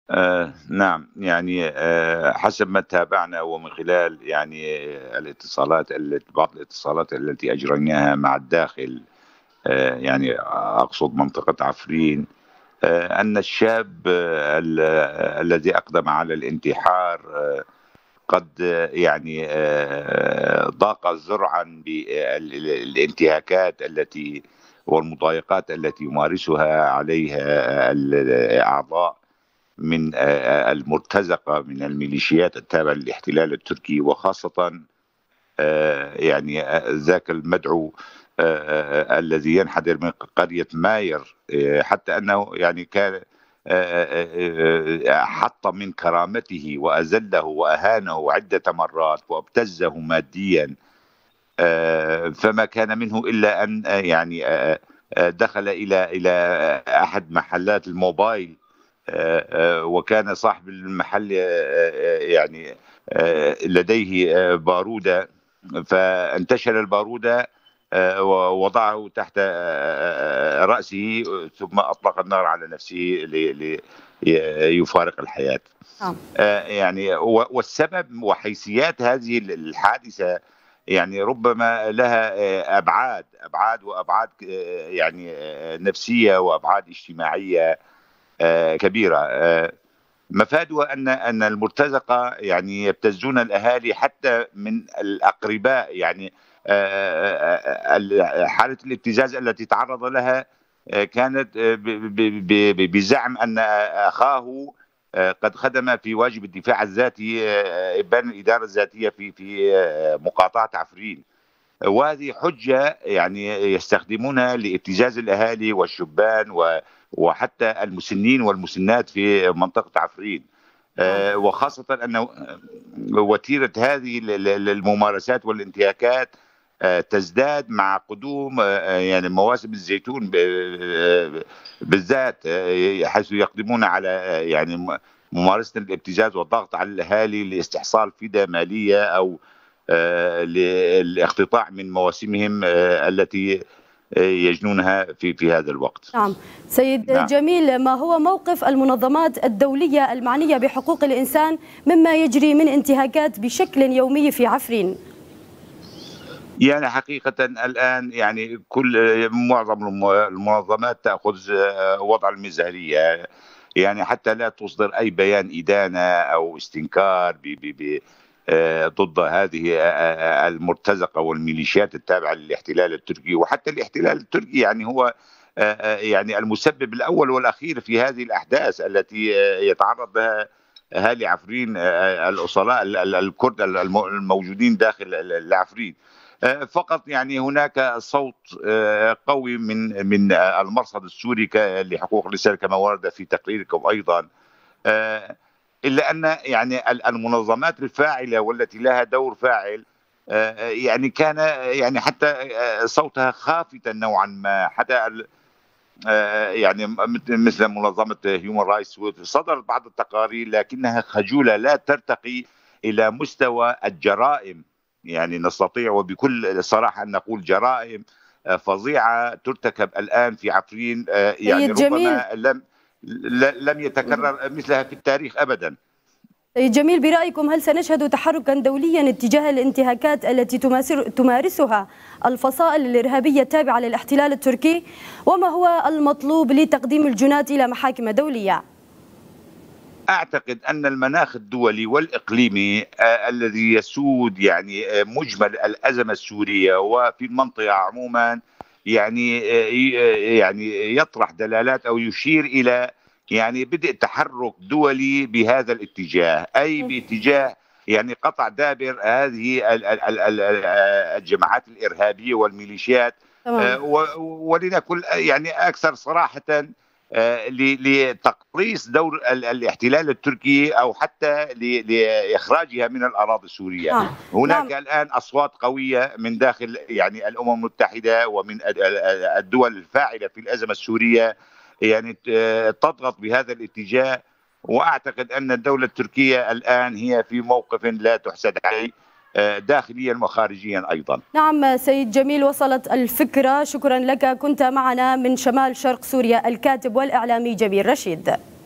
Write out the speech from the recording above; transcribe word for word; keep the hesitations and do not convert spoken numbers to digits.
آه نعم، يعني آه حسب ما تابعنا ومن خلال يعني الاتصالات التي بعض الاتصالات التي أجريناها مع الداخل، آه يعني أقصد منطقة عفرين، آه أن الشاب آه ال- آه، الذي أقدم على الانتحار آه قد آه، يعني آه ضاق ذرعا بالانتهاكات التي والمضايقات التي يمارسها عليها الأعضاء من آه، المرتزقة من الميليشيات التابعة للاحتلال التركي، وخاصة آه، يعني آه، ذاك المدعو آه، آه، الذي ينحدر من قرية ماير، آه، حتى أنه يعني كان آه، آه، آه، حط من كرامته وأذله وأهانه عدة مرات وابتزه ماديا. آه، فما كان منه إلا أن آه، يعني آه، آه، دخل إلى إلى أحد محلات الموبايل، آه، آه، وكان صاحب المحل آه، آه، يعني آه، لديه آه، بارودة، فانتشل البارودة آه، ووضعه تحت آه، آه، رأسه، ثم أطلق النار على نفسه ليفارق الحياة. نعم. آه، يعني و- والسبب وحيثيات هذه الحادثة يعني ربما لها آه، أبعاد أبعاد وأبعاد آه، يعني آه، نفسية وأبعاد اجتماعية آه، كبيرة. آه، مفادها أن أن المرتزقة يعني يبتزون الأهالي حتى من الأقرباء، يعني آه، آه، آه، حالة الابتزاز التي تعرض لها آه، كانت آه، ب- ب- ب- بزعم أن أخاه آه، قد خدم في واجب الدفاع الذاتي، آه، إبان الإدارة الذاتية في في آه، مقاطعة عفرين، وهذه حجة يعني يستخدمونها لابتزاز الأهالي والشبان و- وحتى المسنين والمسنات في منطقة عفرين. نعم. آه، وخاصة أن وتيرة هذه ال- ال- الممارسات والانتهاكات آه، تزداد مع قدوم آه، يعني مواسم الزيتون ب- آه، بالذات، آه، حيث يقدمون على آه، يعني م- ممارسة الابتزاز والضغط على الأهالي لاستحصال فدية مالية أو آه، للاقتطاع من مواسمهم آه، التي آه، يجنونها في في هذا الوقت. نعم سيد نعم. جميل، ما هو موقف المنظمات الدولية المعنية بحقوق الإنسان مما يجري من انتهاكات بشكل يومي في عفرين؟ يعني حقيقة الآن يعني كل معظم الم- المنظمات تأخذ آه، وضع المزهرية، يعني حتى لا تصدر أي بيان إدانة أو استنكار ب ب ب آه، ضد هذه آه، آه، المرتزقة والميليشيات التابعة للاحتلال التركي. وحتى الاحتلال التركي يعني هو آه، آه، يعني المسبب الأول والأخير في هذه الأحداث التي آه، يتعرض لها أهالي عفرين، آه، الأصلاء ال- ال- الكرد الم- الموجودين داخل العفرين. آه، فقط يعني هناك صوت آه، قوي من من آه، المرصد السوري ك- لحقوق الانسان كما ورد في تقريركم ايضا، آه، الا ان يعني ال- المنظمات الفاعله والتي لها دور فاعل آه، يعني كان يعني حتى آه، صوتها خافتا نوعا ما، حتى ال- آه، يعني مثل منظمه هيومن رايتس صدرت بعض التقارير لكنها خجوله لا ترتقي الى مستوى الجرائم. يعني نستطيع وبكل صراحه ان نقول جرائم آه، فظيعه ترتكب الان في عفرين، آه، يعني سيد جميل، ربما لم لم يتكرر مثلها في التاريخ ابدا. سيد جميل، برأيكم هل سنشهد تحركا دوليا اتجاه الانتهاكات التي تماسر- تمارسها الفصائل الإرهابية التابعة للاحتلال التركي؟ وما هو المطلوب لتقديم الجنات إلى محاكم دولية؟ اعتقد ان المناخ الدولي والاقليمي آه الذي يسود يعني آه مجمل الازمه السوريه وفي المنطقه عموما، يعني آه يعني يطرح دلالات او يشير الى يعني بدء تحرك دولي بهذا الاتجاه، اي باتجاه يعني قطع دابر هذه ال- ال- ال- ال- الجماعات الارهابيه والميليشيات. تمام. آه، و- ولنكن يعني اكثر صراحه، آه، ل- لتقليص دور ال- الاحتلال التركي او حتى ل- لاخراجها من الاراضي السوريه. نعم. هناك نعم. الان اصوات قويه من داخل يعني الامم المتحده ومن ال- ال- الدول الفاعله في الازمه السوريه، يعني آه، تضغط بهذا الاتجاه. واعتقد ان الدوله التركيه الان هي في موقف لا تحسد عليه آه، داخليا وخارجيا ايضا. نعم سيد جميل، وصلت الفكرة. شكرا لك، كنت معنا من شمال شرق سوريا الكاتب والإعلامي جميل رشيد.